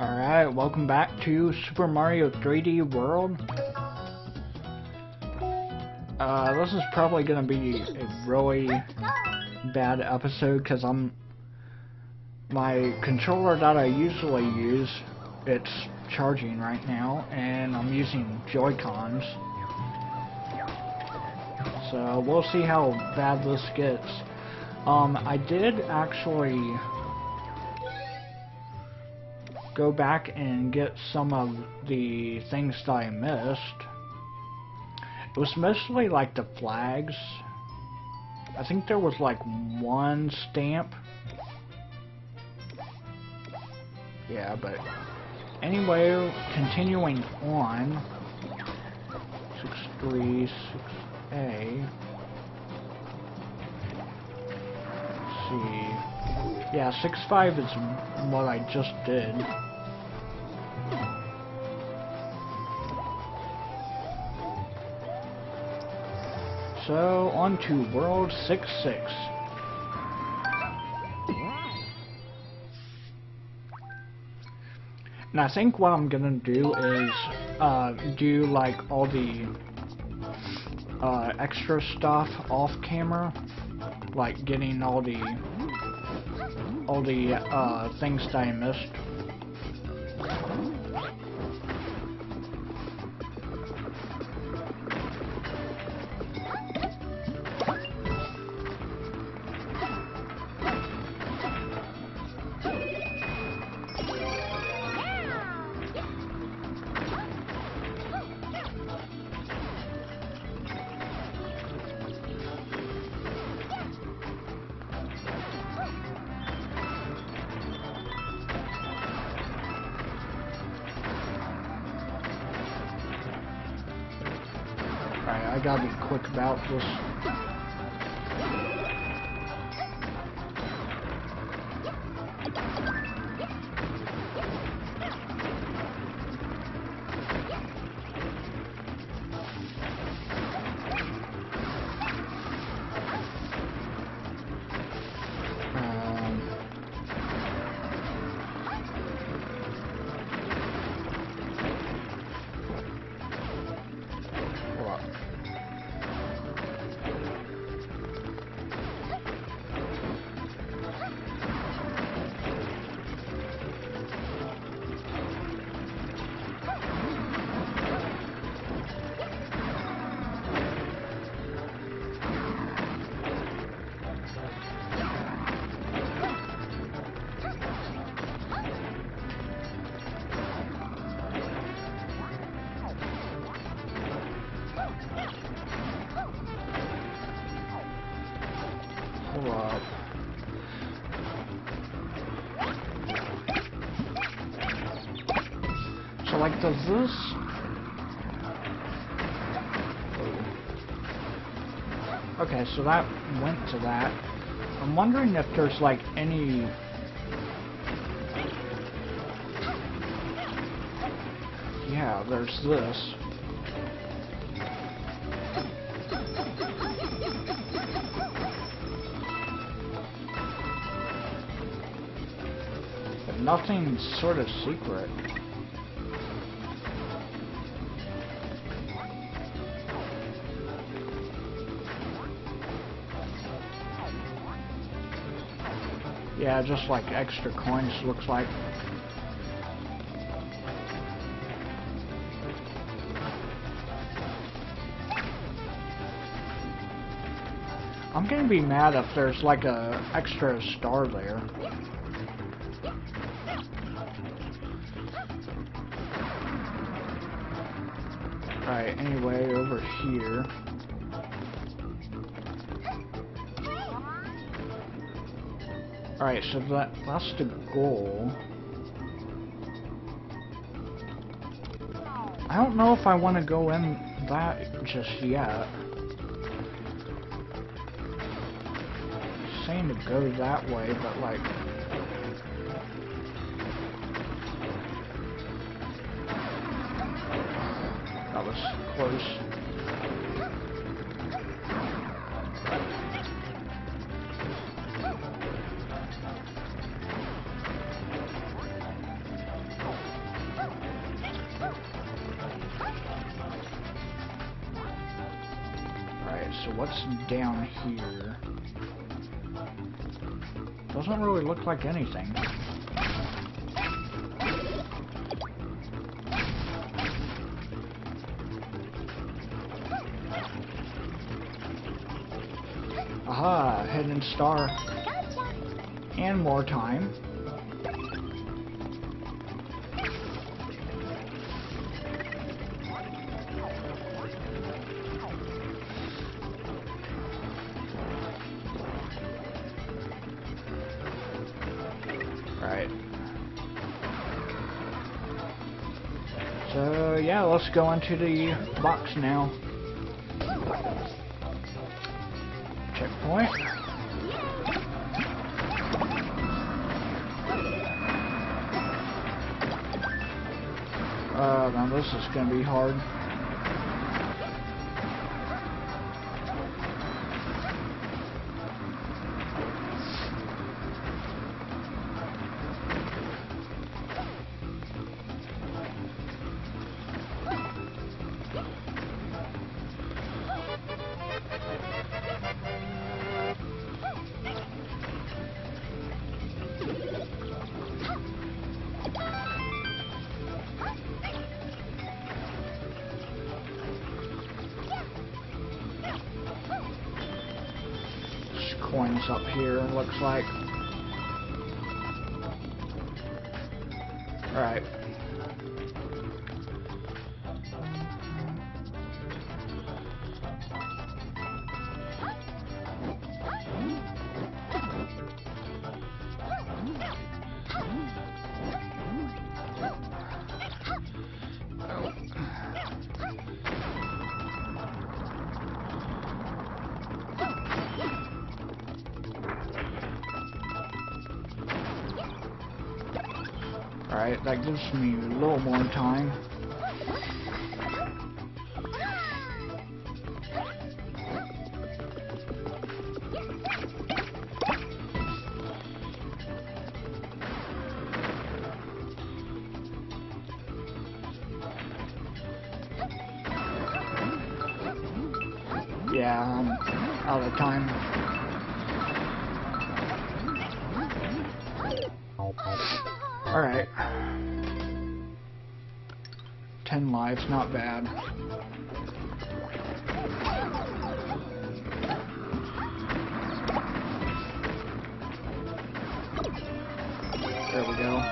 Alright, welcome back to Super Mario 3D World. This is probably gonna be a really bad episode because my controller that I usually use, it's charging right now, and I'm using Joy-Cons. So we'll see how bad this gets. I did actually go back and get some of the things that I missed. It was mostly like the flags. I think there was like one stamp. Yeah, but anyway, continuing on. 6.3, 6A. Let's see. Yeah, 6.5 is what I just did. So, on to World 6.6. And I think what I'm gonna do is do like all the extra stuff off camera, like getting all the things that I missed. Alright, I gotta be quick about this. So like, does this... Okay, so that went to that. I'm wondering if there's like any... Yeah, there's this. But nothing's sort of secret. Yeah, just like extra coins, looks like. I'm gonna be mad if there's like a extra star there. Alright, anyway, over here. Alright, so that's the goal. I don't know if I want to go in that just yet. Saying to go that way, but like... That was close. so what's down here? Doesn't really look like anything. Aha, hidden star. And more time. Right. So yeah, let's go into the box now. Checkpoint. Now this is gonna be hard. Coins up here, looks like. Alright. Alright, that gives me a little more time. Yeah, I'm out of time. Alright. 10 lives, not bad. There we go.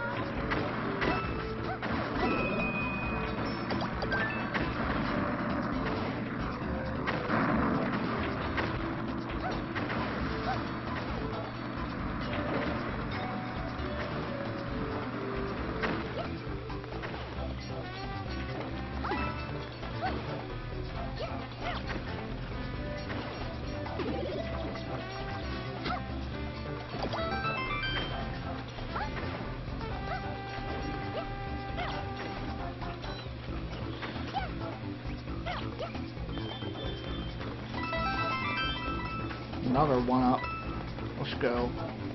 Another one up. Let's go.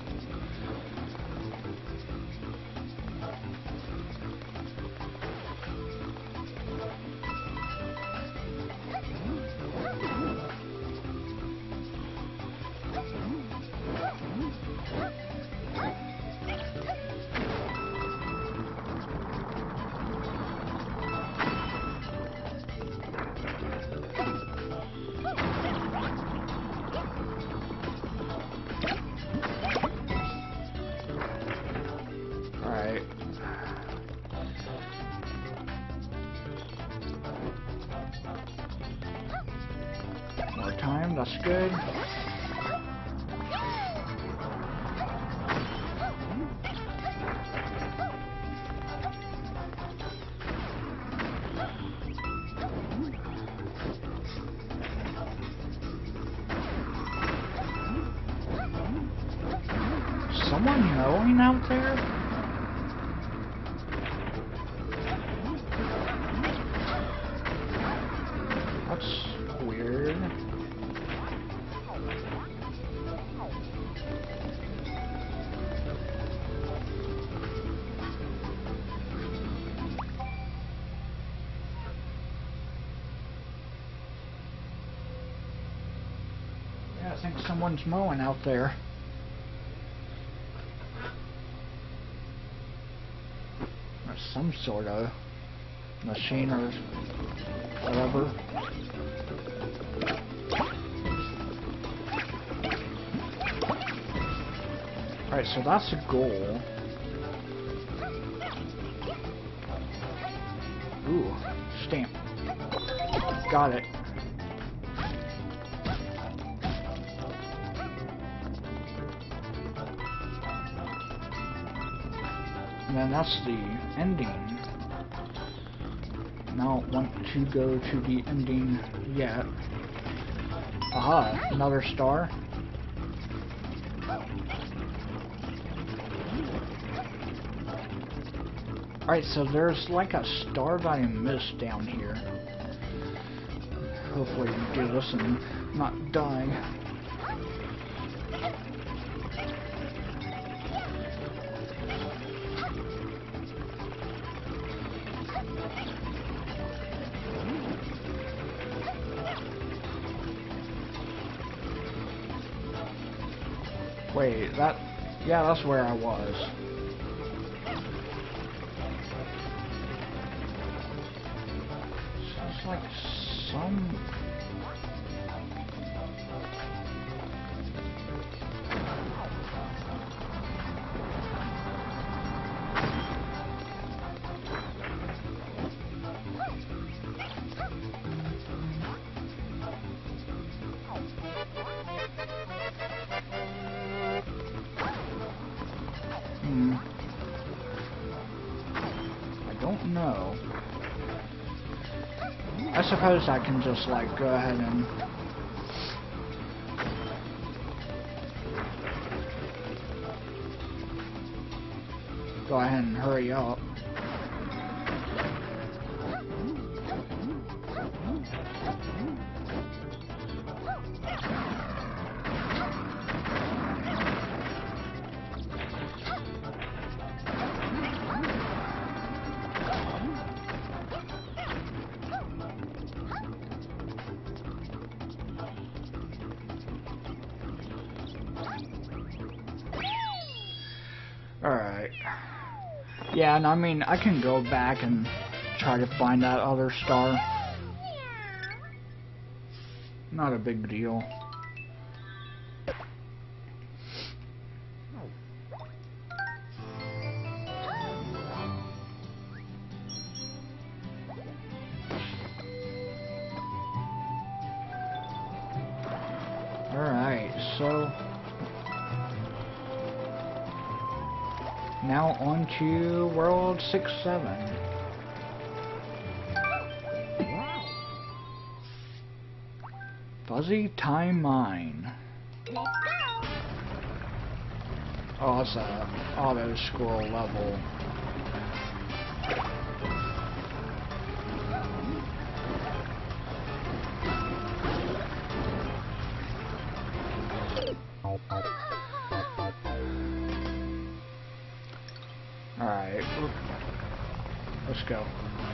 Alright. More time, that's good. Someone mowing out there? That's weird. I think someone's mowing out there. Or some sort of machine or whatever. Alright, so that's a goal. Ooh, stamp. Got it. And then that's the ending. Now I want to go to the ending yet. Aha, another star. Alright, so there's like a star that I missed down here. Hopefully I can do this and not die. Wait, yeah, that's where I was. Sounds like some... I don't know. I suppose I can just like go ahead and hurry up. Alright. Yeah, and I mean, I can go back and try to find that other star. Not a big deal. Alright, so... now on to World 6-7. Fuzzy Time Mine. Oh, it's a auto scroll level. Alright, let's go.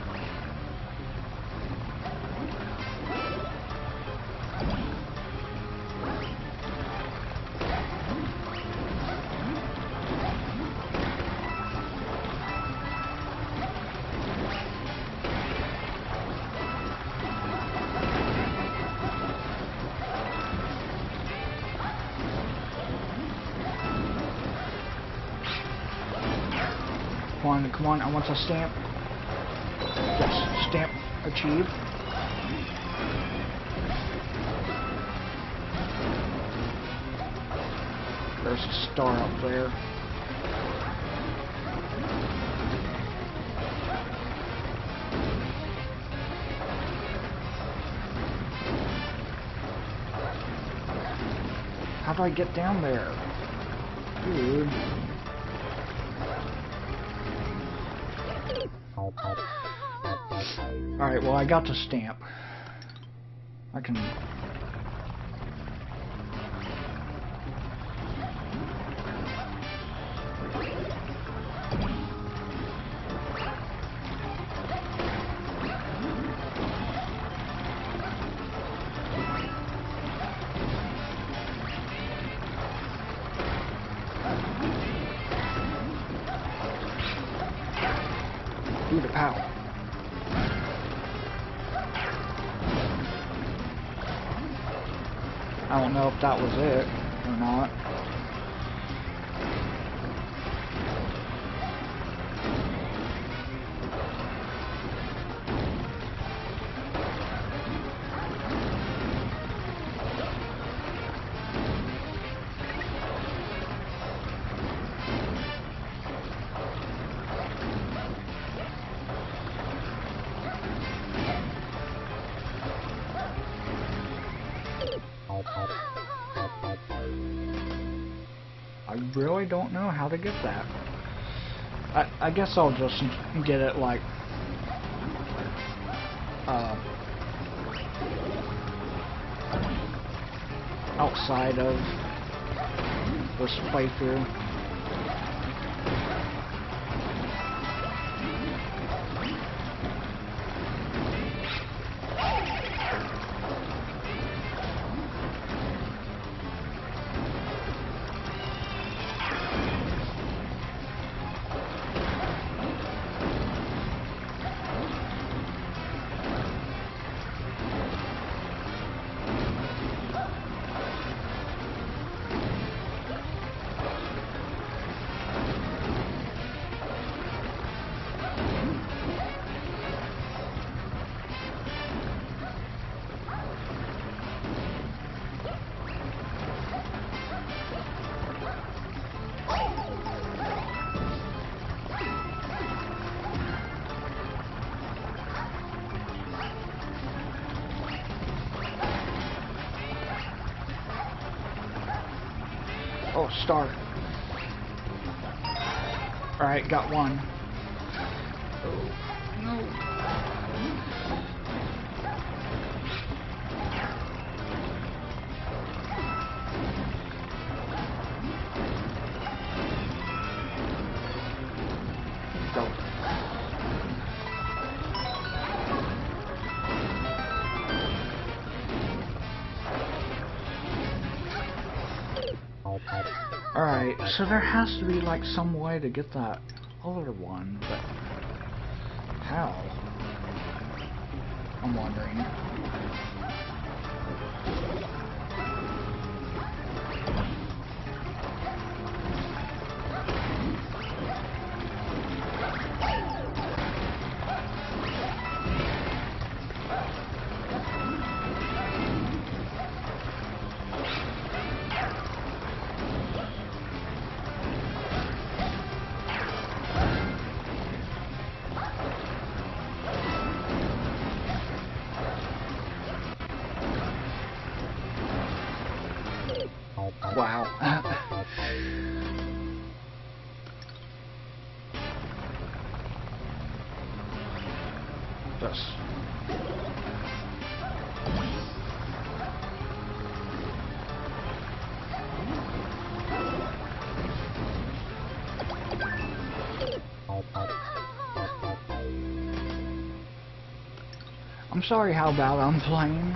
Come on, I want a stamp. Yes, stamp achieved. There's a star up there. How do I get down there? Dude. Alright, well I got the stamp. I can... Do the pow. I don't know if that was it or not. I really don't know how to get that. I guess I'll just get it like outside of this playthrough. Oh, star. Alright, got one. Oh, no. Go. Alright, so there has to be like some way to get that other one, but how? I'm wondering. Wow. This. I'm sorry how bad I'm playing.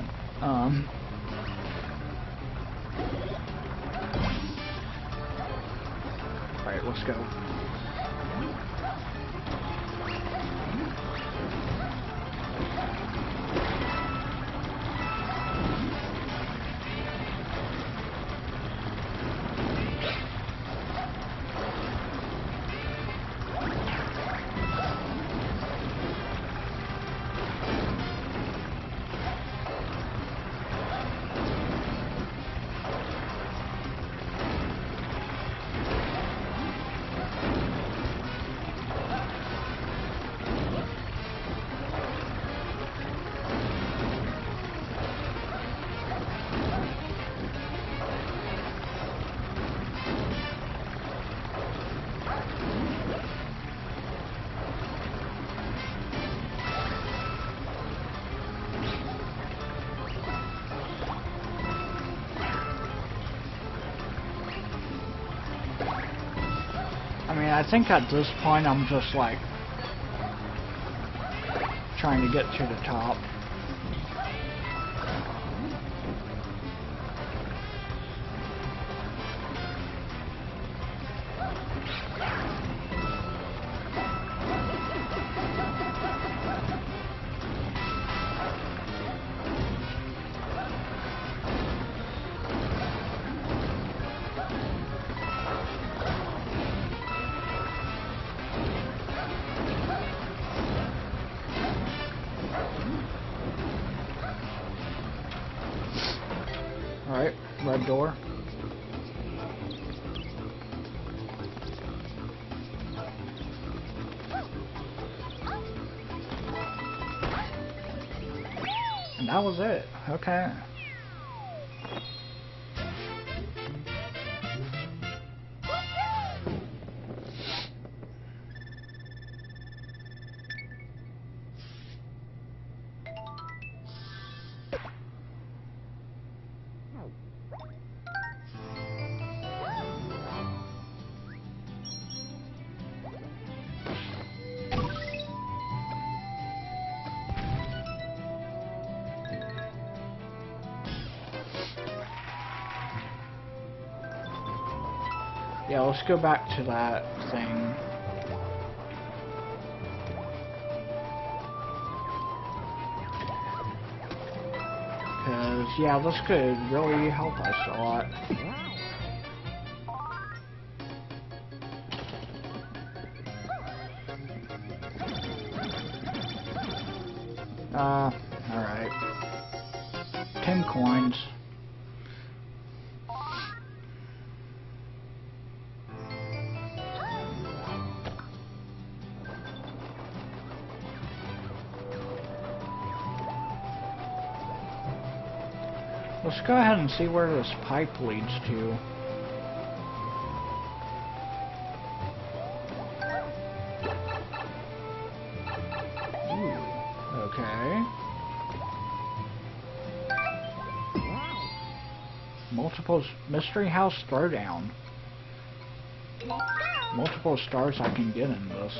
Alright, let's go. I mean, I think at this point I'm just like trying to get to the top. side door. And that was it. Okay. Yeah, let's go back to that thing. Because, yeah, this could really help us a lot. Alright. 10 coins. Let's go ahead and see where this pipe leads to. Ooh, okay. Multiple mystery house throwdown. Multiple stars I can get in this.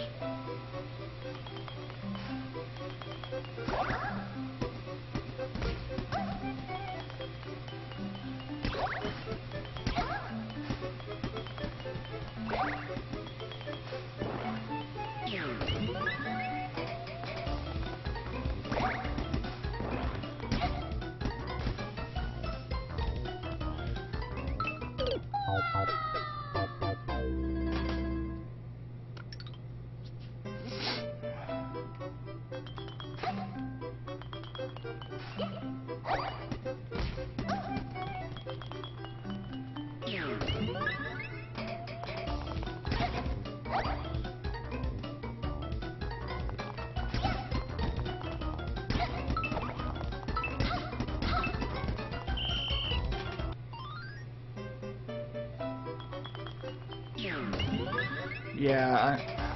Yeah,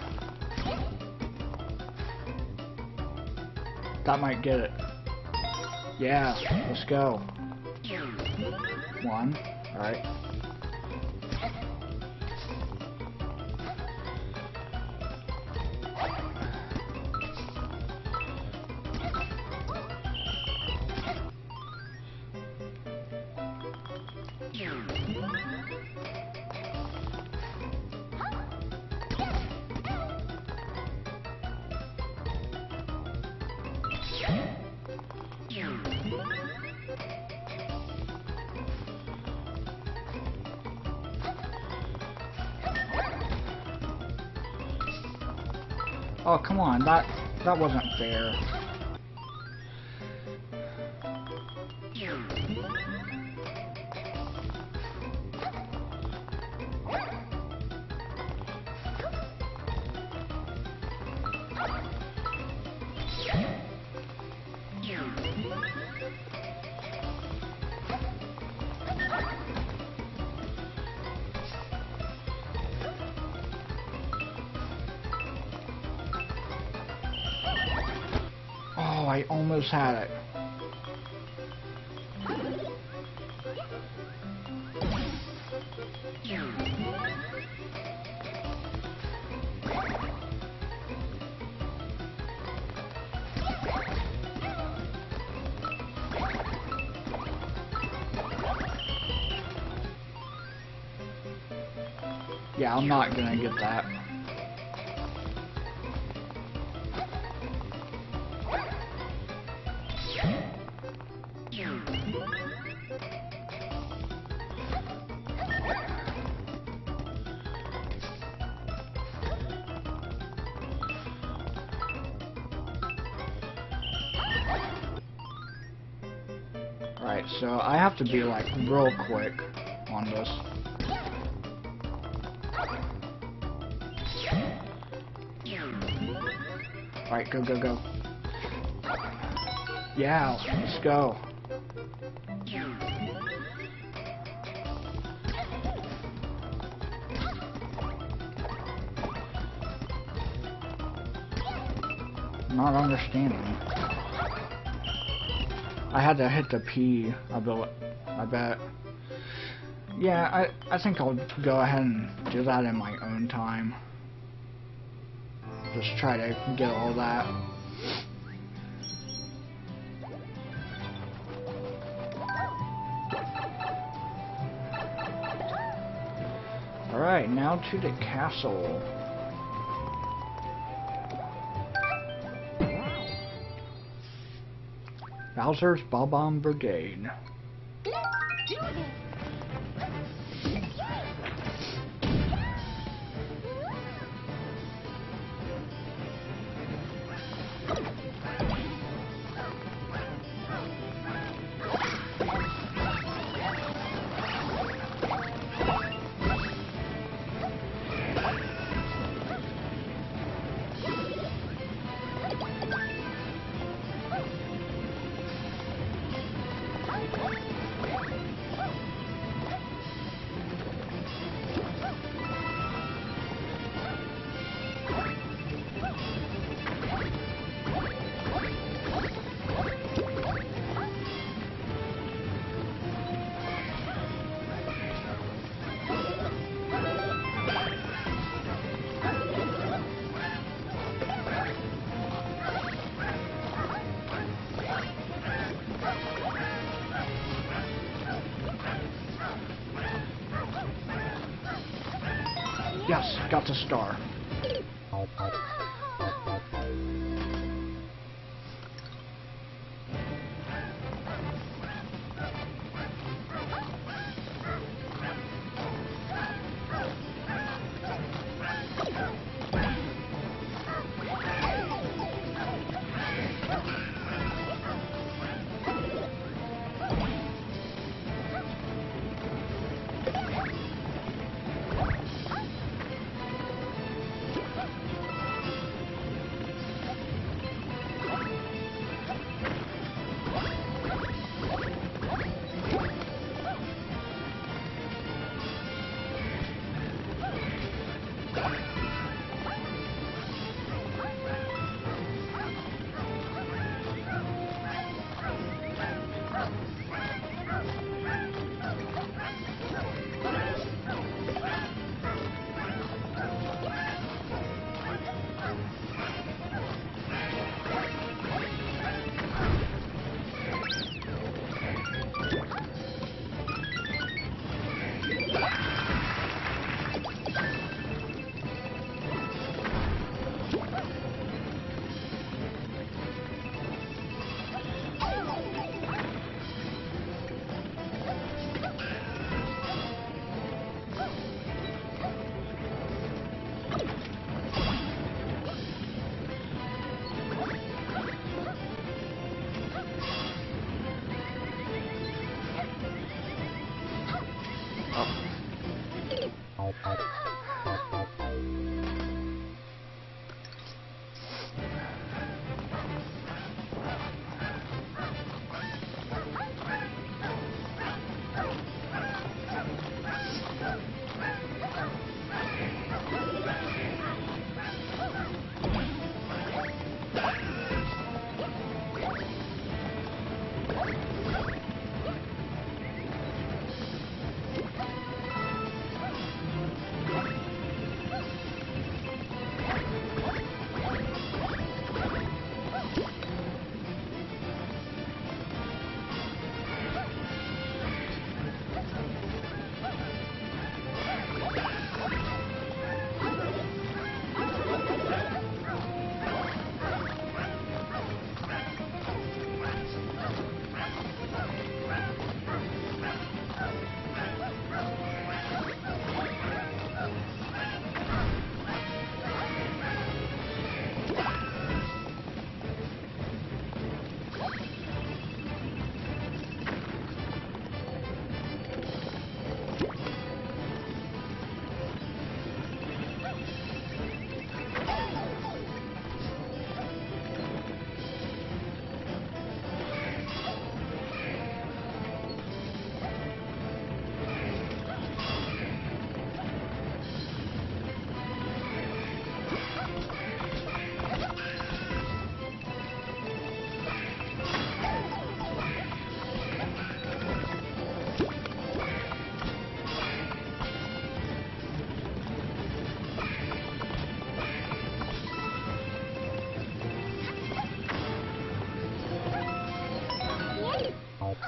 that might get it. Yeah, let's go. 1, alright. Oh, come on, that wasn't fair. Oh, I almost had it. Yeah, I'm not gonna get that. Alright, Alright, so I have to be like real quick on this. Alright, go, go, go. Yeah, let's go. Not understanding. I had to hit the P, I bet. Yeah, I think I'll go ahead and do that in my own time. Just try to get all that. Alright, now to the castle. Bowser's Bob-omb Brigade. Yes, got the star.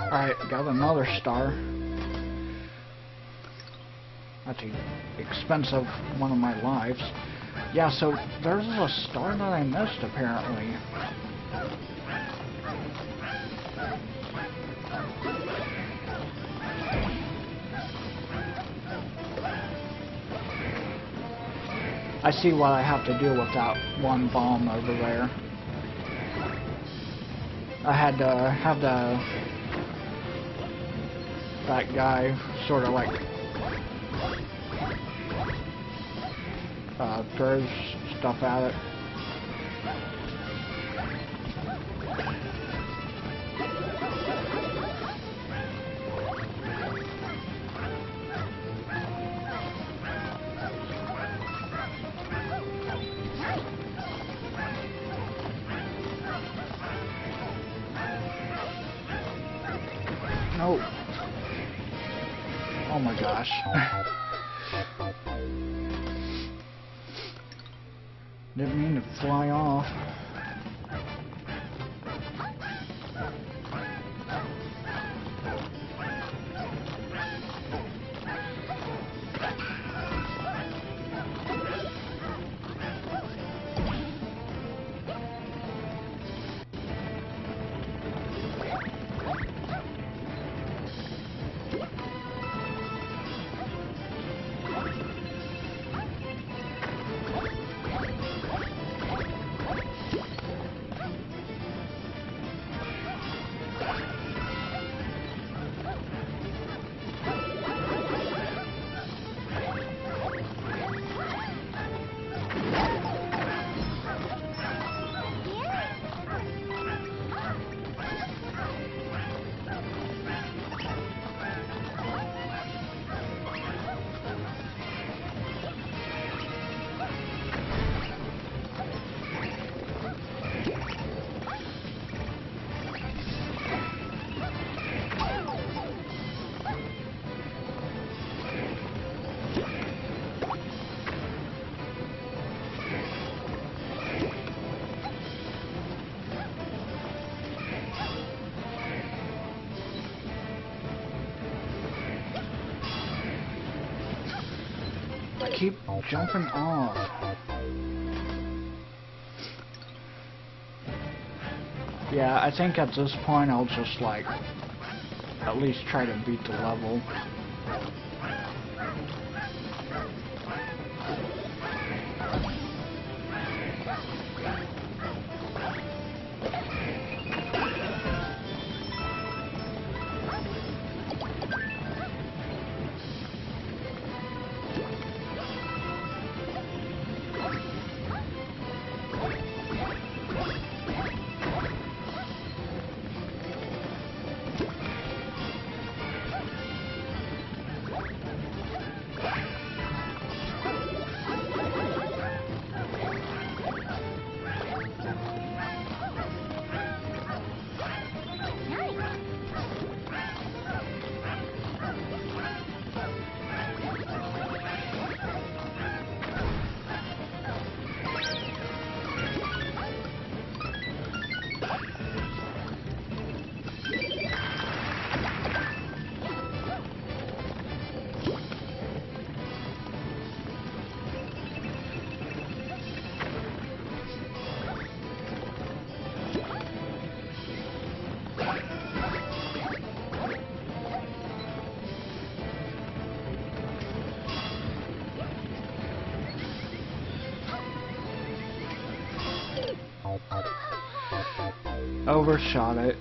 Alright, got another star. That's an expensive one of my lives. Yeah, so there's a star that I missed apparently. I see what I have to do with that one bomb over there. I had to have that guy sort of like throws stuff at it. No. Oh my gosh. Didn't mean to fly off. I keep jumping off. Yeah, I think at this point I'll just like at least try to beat the level. Overshot it.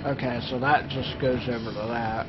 Okay, so that just goes over to that.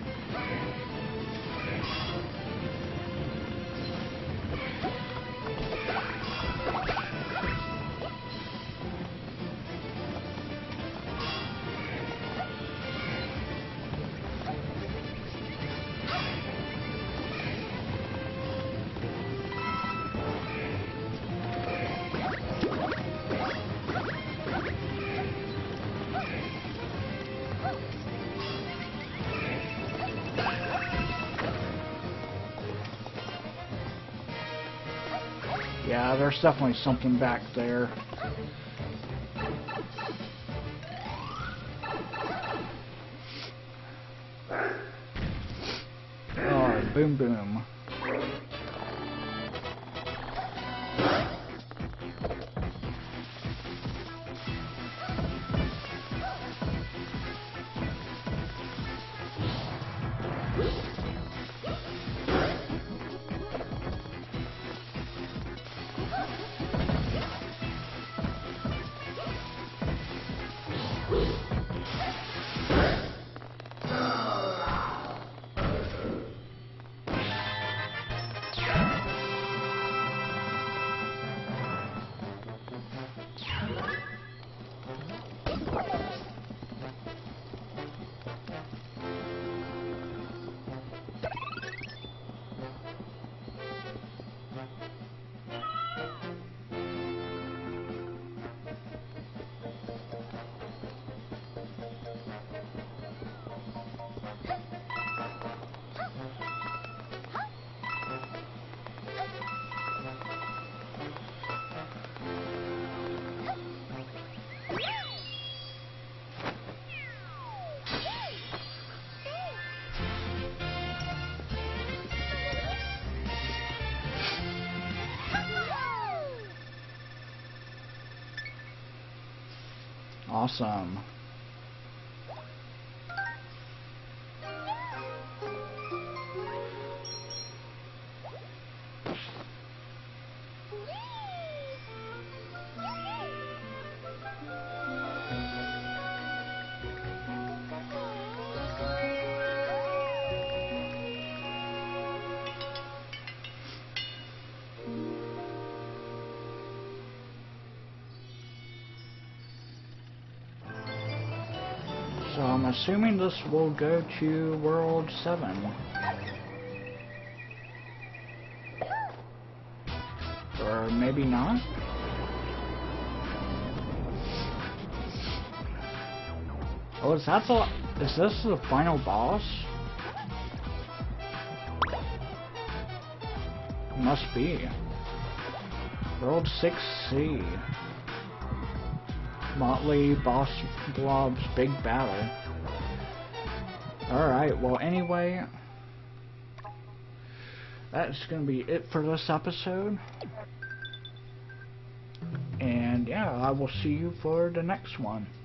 Yeah, there's definitely something back there. Oh, boom boom. Awesome. So I'm assuming this will go to World 7. Or maybe not? Oh, is this the final boss? Must be. World 6C. Motley Boss Blob's big battle. Alright, well anyway, that's gonna be it for this episode. And yeah, I will see you for the next one.